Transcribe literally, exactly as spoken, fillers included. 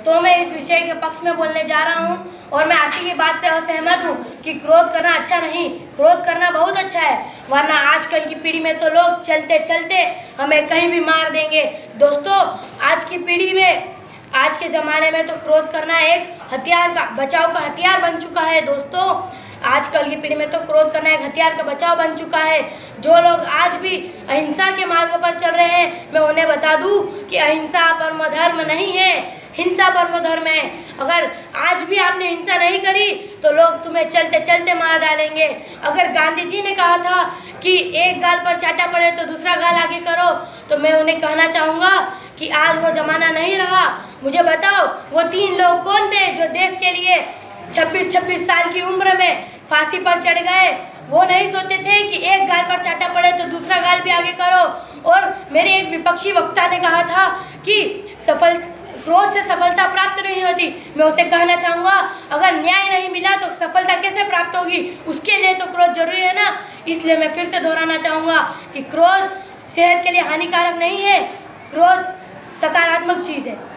तो मैं इस विषय के पक्ष में बोलने जा रहा हूँ और मैं आशी की बात से असहमत हूँ कि क्रोध करना अच्छा नहीं। क्रोध करना बहुत अच्छा है, वरना आजकल की पीढ़ी में तो लोग चलते चलते हमें कहीं भी मार देंगे। दोस्तों, आज की पीढ़ी में, आज के ज़माने में तो क्रोध करना एक हथियार का बचाव का हथियार बन चुका है। दोस्तों, आजकल की पीढ़ी में तो क्रोध करना एक हथियार का बचाव बन चुका है। जो लोग आज भी अहिंसा के मार्ग पर चल रहे हैं, मैं उन्हें बता दूं कि अहिंसा परम धर्म नहीं है, हिंसा परम धर्म है। अगर आज भी आपने हिंसा नहीं करी तो लोग तुम्हें चलते चलते मार डालेंगे। अगर गांधी जी ने कहा था कि एक गाल पर चाटा पड़े तो दूसरा गाल आगे करो, तो मैं उन्हें कहना चाहूँगा कि आज वो ज़माना नहीं रहा। मुझे बताओ, वो तीन लोग कौन थे जो देश के लिए छब्बीस छब्बीस साल की उम्र में फांसी पर चढ़ गए? वो नहीं सोचते थे कि एक गाल पर चाटा पड़े तो दूसरा गाल भी आगे करो। और मेरे एक विपक्षी वक्ता ने कहा था कि सफल क्रोध से सफलता प्राप्त नहीं होती। मैं उसे कहना चाहूँगा, अगर न्याय नहीं मिला तो सफलता कैसे प्राप्त होगी? उसके लिए तो क्रोध जरूरी है ना। इसलिए मैं फिर से दोहराना चाहूँगा कि क्रोध सेहत के लिए हानिकारक नहीं है, क्रोध सकारात्मक चीज़ है।